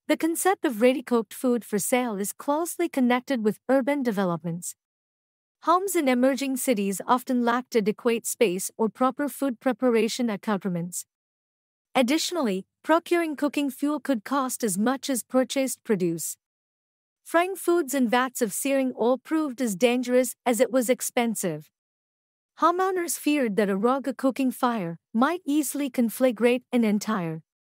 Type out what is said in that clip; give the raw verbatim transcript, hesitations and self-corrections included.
The concept of ready-cooked food for sale is closely connected with urban developments. Homes in emerging cities often lacked adequate space or proper food preparation accoutrements. Additionally, procuring cooking fuel could cost as much as purchased produce. Frying foods in vats of searing oil proved as dangerous as it was expensive. Homeowners feared that a rugged cooking fire might easily conflagrate an entire